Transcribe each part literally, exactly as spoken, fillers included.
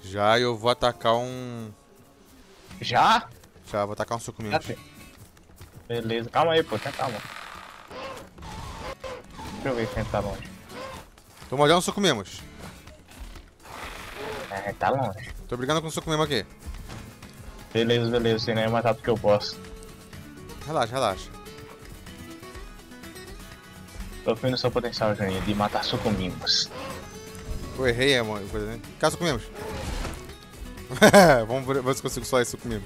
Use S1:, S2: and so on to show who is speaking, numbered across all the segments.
S1: Já eu vou atacar um...
S2: Já?
S1: Já, vou atacar um sucumimo.
S2: Já tem. Beleza, calma aí, pô, tá calma. Deixa eu ver quem tá longe.
S1: Tô molhando sucumimos.
S2: É, tá longe.
S1: Tô brigando com o sucumimo aqui.
S2: Beleza, beleza, sem nem matar porque eu posso.
S1: Relaxa, relaxa.
S2: Tô vendo o seu potencial, Juninho, de matar sucumimos.
S1: Eu errei, é, mano. Cá, sucumimos. Vamos ver, ver se consigo só esse sucumimo.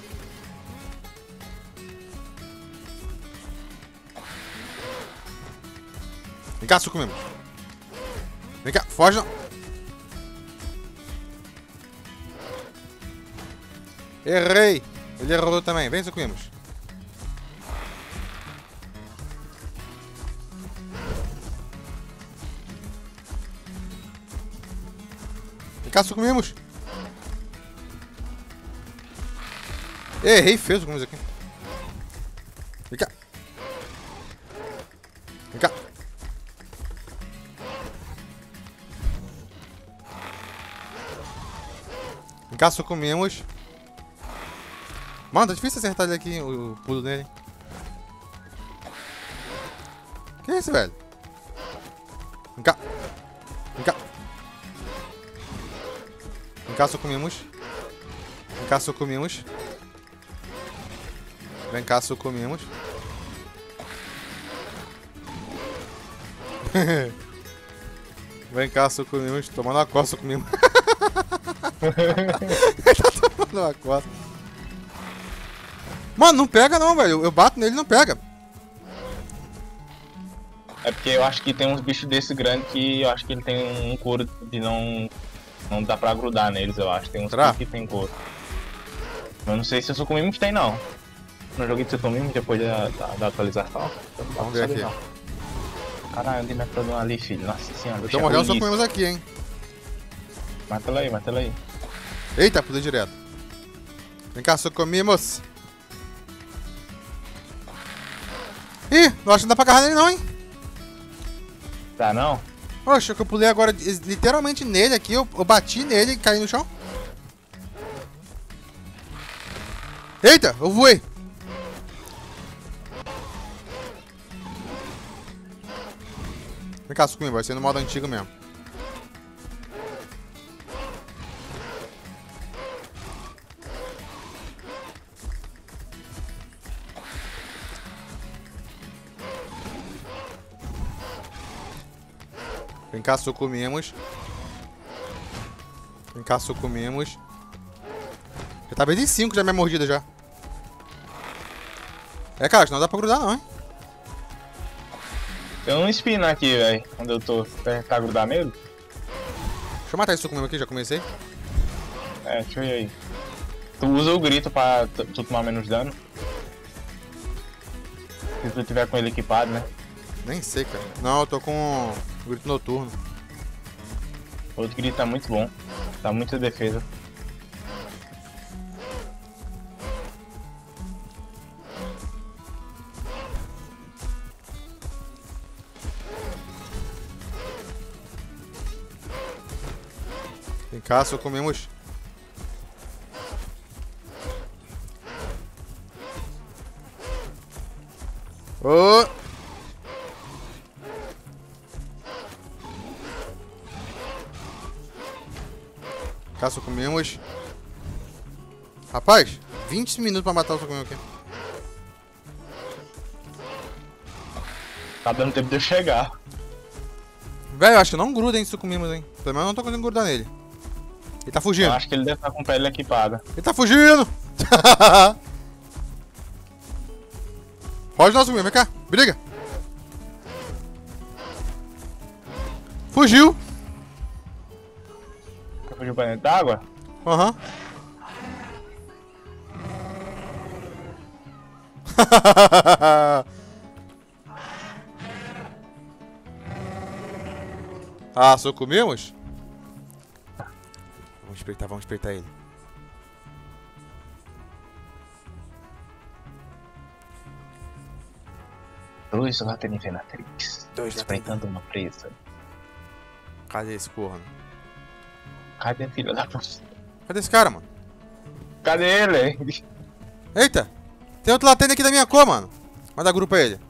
S1: Vem cá, sucumimos. Vem cá, foge não. Errei. Ele errou também. Vem, sucumimos. Vem cá, sucumimos. Errei feio os sucumimos aqui. Vem cá. Vem cá. Vem cá, sucumimos. Mano, tá difícil acertar ele aqui, o, o pulo dele. Que é isso, velho? Vem cá. Vem cá. Vem cá, sucumimos. Vem cá, sucumimos. Vem cá, sucumimos. Vem cá, sucumimos. Tomando uma costa, sucumimos. Ele tá tomando uma costa. Mano, não pega não, velho. Eu bato nele e não pega.
S2: É porque eu acho que tem uns bichos desse grande que eu acho que ele tem um couro de não... Não dá pra grudar neles, eu acho. Tem uns
S1: Será?
S2: que tem couro. Eu não sei se o sucumimos tem, não. Não joguei de sucumimos depois da, da, da atualização.
S1: Vamos ver aqui.
S2: Não. Caralho, onde meteu um ali, filho? Nossa senhora.
S1: Eu tô morrendo, só comemos aqui, hein.
S2: Mata ela aí, mata ela aí.
S1: Eita, pulei direto. Vem cá, sucumimos. Ih, não acho que não dá pra agarrar nele não, hein.
S2: Tá não?
S1: Poxa, que eu pulei agora literalmente nele aqui. Eu, eu bati nele e caí no chão. Eita, eu voei. Vem cá, sucumimos, vai ser no modo antigo mesmo. Vem cá, sucumimos. Vem cá, sucumimos. Já tá vez em cinco já minha mordida já. É, cara, não dá pra grudar não, hein.
S2: Tem um espino aqui, velho. Onde eu tô. Tá grudar nele?
S1: Deixa eu matar esse sucumimo aqui, já comecei.
S2: É, deixa eu ir aí. Tu usa o grito pra tu tomar menos dano. Se tu tiver com ele equipado, né?
S1: Nem sei, cara. Não, eu tô com o grito noturno.
S2: Outro grito tá muito bom. Tá muita defesa.
S1: Vem cá, sucumimos. Ô! Cá, sucumimos. Rapaz, vinte minutos pra matar o sucumimo aqui.
S2: Tá dando tempo de eu chegar.
S1: Velho, eu acho que não gruda, hein, sucumimos, hein. Pelo menos eu não tô conseguindo grudar nele. Ele tá fugindo.
S2: Eu acho que ele deve estar com pele equipada.
S1: Ele tá fugindo! Foge nosso mesmo, vem cá, briga! Fugiu!
S2: Fugiu pra dentro d'água?
S1: Aham. Ah, sucumimos? Vamos espreitar, vamos espreitar ele.
S2: Dois Latenivenatrix.
S1: Dois
S2: Espreitando uma presa.
S1: Cadê esse corno?
S2: Cadê a filha da puta?
S1: Cadê esse cara, mano?
S2: Cadê ele?
S1: Eita! Tem outro latente aqui da minha cor, mano. Manda grupo pra ele.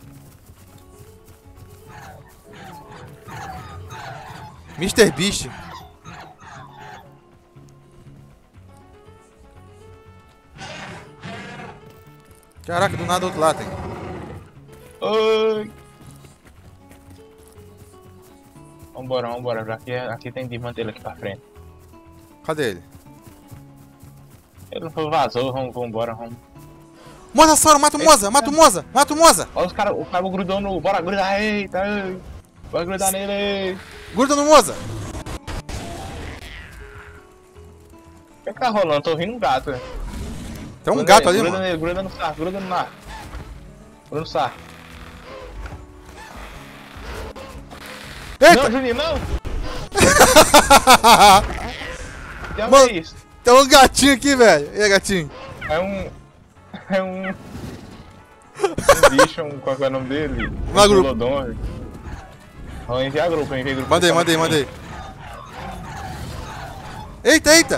S1: mister Beast. Caraca, do nada outro latem.
S2: Oi. Vambora, vambora. Aqui, aqui tem desmantelo aqui pra frente.
S1: Cadê ele?
S2: Ele não vazou, vamos, vambora, vamos.
S1: Mosasauro, mata o Moza, mata o Moza, mata o Moza.
S2: Olha os caras, o cara grudou no... Bora grudar, eita, ei. Bora grudar nele.
S1: Gruda no Moza.
S2: O que que tá rolando? Tô ouvindo um gato. velho.
S1: Tem um
S2: Gruda
S1: gato
S2: nele,
S1: ali,
S2: gruda
S1: mano.
S2: Nele, gruda no saco, gruda no saco. Gruda no saco.
S1: Eita!
S2: Não, Juninho, não! Que
S1: Mano.
S2: é isso?
S1: Tem um gatinho aqui, velho. E aí, gatinho?
S2: É um... É um... Um bicho, um... qual que é o nome dele?
S1: Vai,
S2: Um
S1: grupo.
S2: Lodon, velho. Vamos enviar grupo, enviar grupo.
S1: Mandei, mandei, mandei. Eita, eita!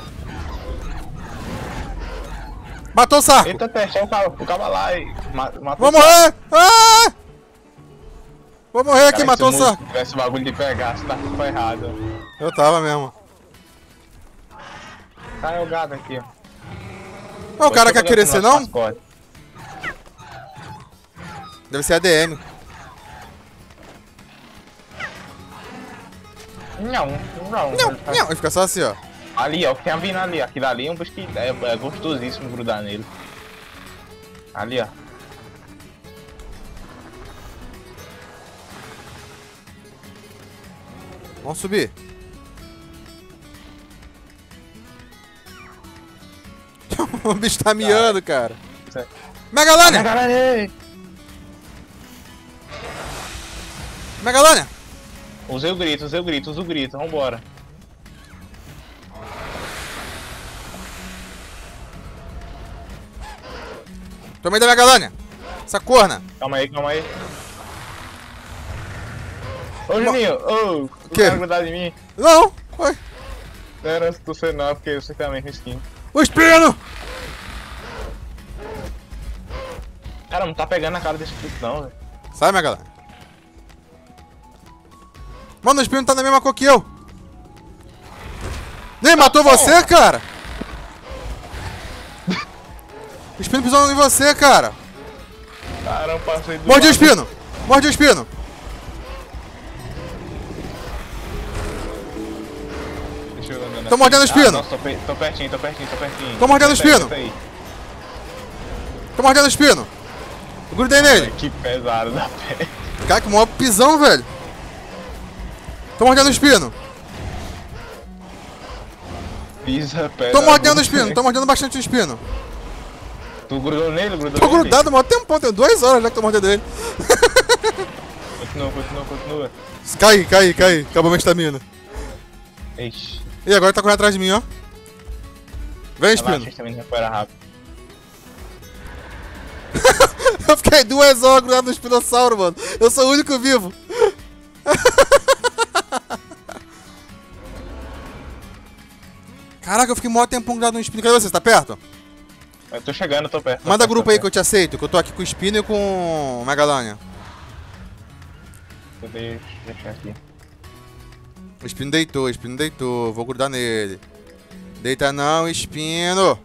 S1: Matou o Sarco!
S2: Eita, teste, é o cabo, o cabo lá e... ma- matou
S1: Vou
S2: o cara.
S1: morrer! Ah! Vou morrer aqui,
S2: Cara,
S1: matou o
S2: se
S1: Sarco!
S2: tivesse bagulho de pegar, você tá tudo errado.
S1: Eu tava mesmo.
S2: Tá, é o gato aqui, ó.
S1: Ó, o cara quer crescer, não?
S2: Mascote.
S1: Deve ser A D M.
S2: Não, não.
S1: Não, não. Ele fica só assim, ó.
S2: Ali, ó, o que tem vindo ali. Aquilo ali é um bicho que é, é gostosíssimo grudar nele. Ali, ó.
S1: Vamos subir. O bicho tá miando, cara.
S2: Certo.
S1: Megalânia!
S2: Galera,
S1: Megalânia!
S2: usei o grito, usei o grito, usei o grito, vambora.
S1: Tomei da Megalânia! Essa corna!
S2: Calma aí, calma aí. Ô Juninho, ô, tu
S1: quê?
S2: quer grudar de mim?
S1: Não! Oi!
S2: Não era antes do você não, porque você também com skin.
S1: O espino!
S2: Cara, não tá pegando a cara desse puto não, velho.
S1: Sai, Megalânia! Mano, o espino tá na mesma cor que eu! Nem matou você, cara! O espino pisou em você, cara!
S2: Caramba, passei do
S1: Morde o
S2: lado.
S1: espino! Morde o espino!
S2: Deixa eu andar
S1: Tô mordendo o espino.
S2: Ah, nossa, tô, pe- tô pertinho, tô pertinho, tô pertinho.
S1: Tô mordendo o
S2: Senta aí,
S1: espino.
S2: senta aí.
S1: Tô mordendo o espino! Eu grudei nele!
S2: Que pesado da pé.
S1: Cara, que maior pisão, velho! Tô mordendo o espino!
S2: Pisa, pé.
S1: Tô mordendo o espino! Tô mordendo bastante o espino!
S2: Tu grudou nele, grudou
S1: Tô
S2: nele?
S1: grudado, mó tempão, tenho duas horas já que tô mordendo ele.
S2: Continua, continua, continua.
S1: Cai, cai, cai. Acabou minha estamina.
S2: Ixi.
S1: E agora tá correndo atrás de mim, ó. Vem,
S2: Vai lá, a
S1: espino.
S2: gente também recupera rápido.
S1: Eu fiquei duas horas grudado no espinossauro, mano. Eu sou o único vivo. Caraca, eu fiquei mó tempão grudado no espino. Cadê você? Você tá perto?
S2: Eu tô chegando, eu tô perto. tô
S1: Manda
S2: perto,
S1: grupo
S2: tô
S1: aí que eu
S2: perto.
S1: te aceito, que eu tô aqui com o espino e com o Megalânia.
S2: Deixa eu deixar aqui.
S1: O espino deitou, o espino deitou. Vou grudar nele. Deita não, espino.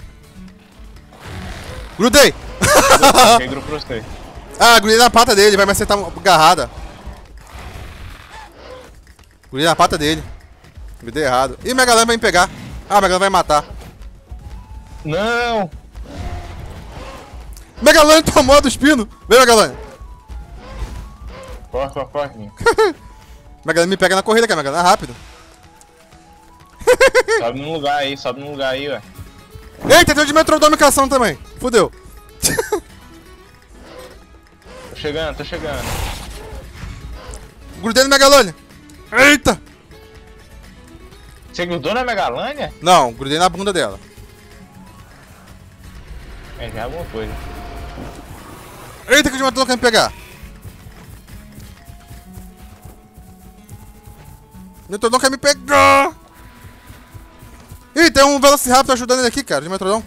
S1: Grudei!
S2: Peguei grupo pra você.
S1: Ah, grudei na pata dele, vai me acertar uma agarrada. Grudei na pata dele. Grudei errado. Ih, o Megalânia vai me pegar. Ah, o Megalânia vai me matar.
S2: Não!
S1: Megalânia tomou a do espino. Vem, Megalânia.
S2: Corre, corre, corre. Ninho.
S1: Megalânia me pega na corrida, cara. Megalânia é rápido.
S2: Sobe num lugar aí, sobe num lugar aí, ué.
S1: Eita, tem um de metrodomicação também. Fudeu.
S2: Tô chegando, tô chegando.
S1: Grudei no Megalânia. Eita.
S2: Você grudou na Megalânia?
S1: Não, grudei na bunda dela.
S2: É, já é alguma coisa.
S1: Eita, que o de metrodomicação quer me pegar. O Metrodon quer me pegar. Ih, tem um Velociraptor ajudando ele aqui, cara, de Metrodon.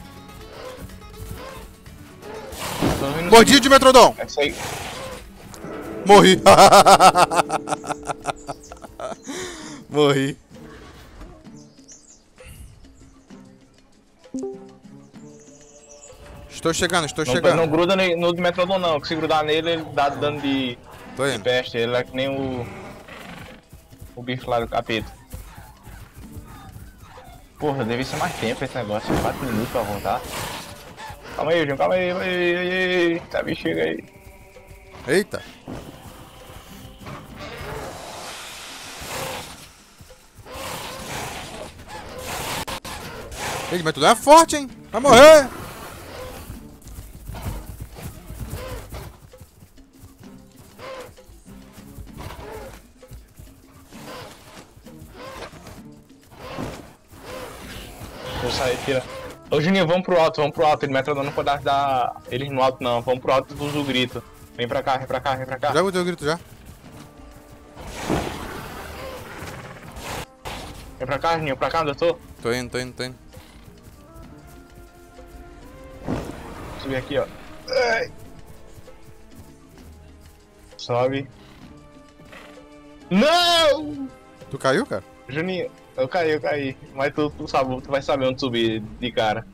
S1: Mordi de Metrodon.
S2: É isso aí.
S1: Morri. Morri. Estou chegando, estou
S2: Não,
S1: chegando.
S2: não gruda ne- no do Metrodon não, que se grudar nele ele dá dano de,
S1: Tô
S2: de
S1: indo.
S2: peste, ele é que nem o. O bicho lá do capeta. Porra, deve ser mais tempo esse negócio, quatro minutos pra voltar. Calma aí, João, calma aí, calma aí, aí, aí, tá bexiga aí.
S1: Eita. Ele, mas tu não é forte, hein? Vai morrer.
S2: Vou sair, tira. Ô Juninho, vamos pro alto, vamos pro alto. Ele Metrodon não pode dar eles no alto não. Vamos pro alto e usa o grito. Vem pra cá, vem pra cá, vem pra cá.
S1: Já botei o grito já.
S2: Vem pra cá, Juninho, pra cá onde eu tô.
S1: Tô indo, tô indo, tô indo.
S2: Subir aqui, ó. Ai. Sobe. Não!
S1: Tu caiu, cara?
S2: Juninho, eu caí, eu caí. Mas tu, tu, sabe, tu vai saber onde subir de cara.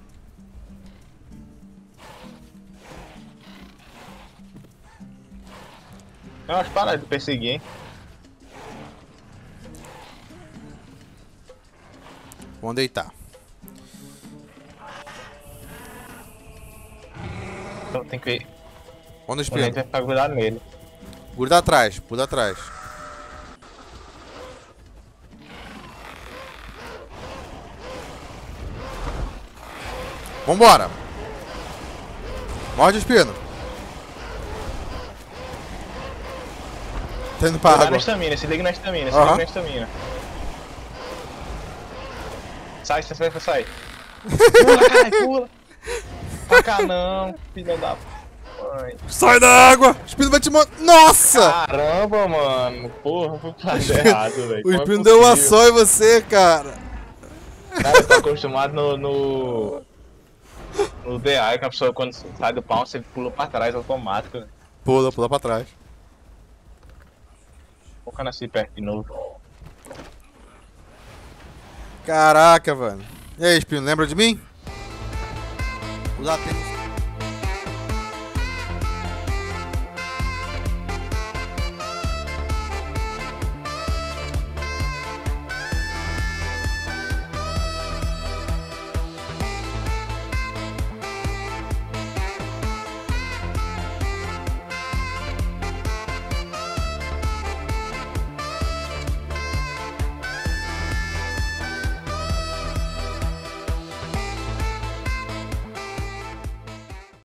S2: Eu acho para de perseguir, hein?
S1: Vamos deitar.
S2: Então tem que ir.
S1: Vamos no
S2: A gente
S1: espelho.
S2: vai ficar grudado nele.
S1: Gruda atrás, gruda atrás. Vambora. Morde o espino. Tá indo pra
S2: Cuidado
S1: água.
S2: na estamina, se liga na estamina, se
S1: Aham.
S2: liga na estamina. Sai, sai, sai, sai. Pula, caralho, pula. Pra cá não, filha da mãe.
S1: Sai da água! O espino vai te mandar. Nossa!
S2: Caramba, mano. Porra, foi pra errado, velho.
S1: O
S2: Como é
S1: espino deu uma
S2: possível?
S1: só em você, cara.
S2: Cara, eu tô acostumado no. no... No D I, que a pessoa quando sai do pau, você pula pra trás automático. Né?
S1: Pula, pula pra trás.
S2: Vou ficar assim perto de novo.
S1: Caraca, velho. E aí, espino, lembra de mim? Usar tênis.